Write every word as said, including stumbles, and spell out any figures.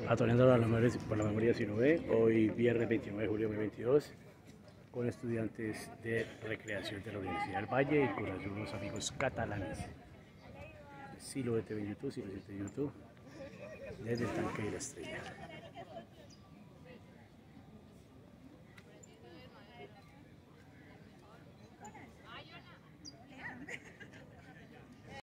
Atoneando por la memoria, por la memoria si lo ve, hoy viernes veintinueve de julio de dos mil veintidós, con estudiantes de recreación de la Universidad del Valle y con algunos amigos catalanes. Si lo ve en YouTube, si lo siente en YouTube, desde el tanque de la estrella.